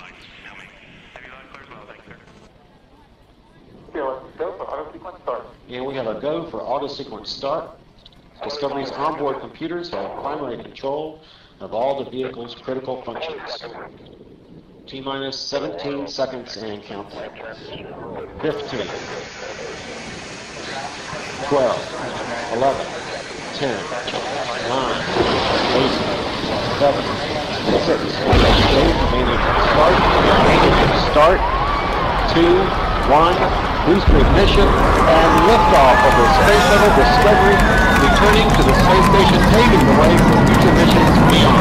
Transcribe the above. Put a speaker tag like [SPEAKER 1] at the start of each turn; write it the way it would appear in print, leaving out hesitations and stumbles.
[SPEAKER 1] And we have a go for auto sequence start. Discovery's onboard computers have primary control of all the vehicle's critical functions. T-minus 17 seconds and counting. 15, 12, 11, 10, 9, 8, 7, 6, start, 2, 1, booster ignition, and liftoff of the Space Shuttle Discovery, returning to the space station, paving the way for future missions beyond.